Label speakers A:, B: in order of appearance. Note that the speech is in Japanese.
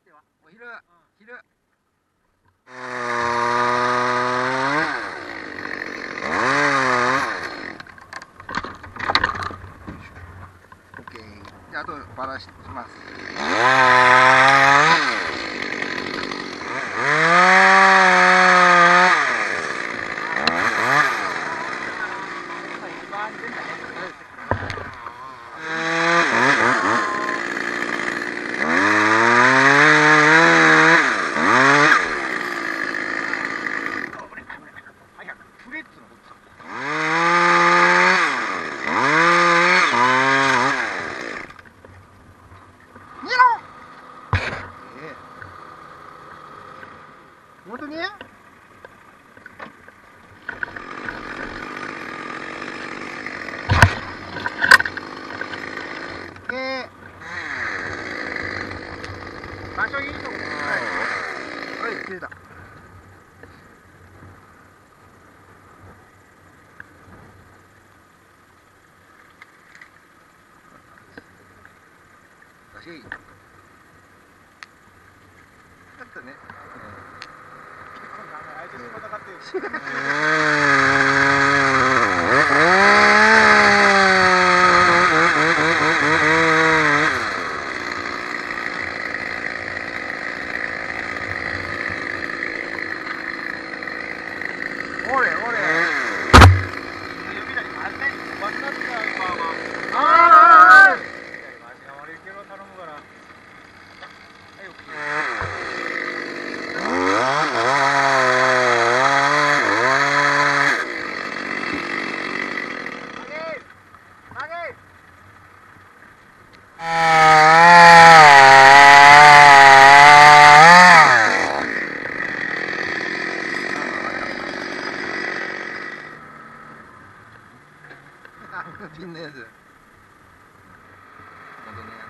A: ては
B: お昼、昼。オッケー。じゃあ、あとバラします。本当に？場所いいとこ。はい。はい、切れた。場所いい。だったね。
A: 相手に戦ってる。
B: おれおれ。
A: 指だけあんなに小バズだったよ今は。
B: ああ。
A: マジが悪いけど頼むから。はい、オッケー。
B: ピンのやつ。本当ね。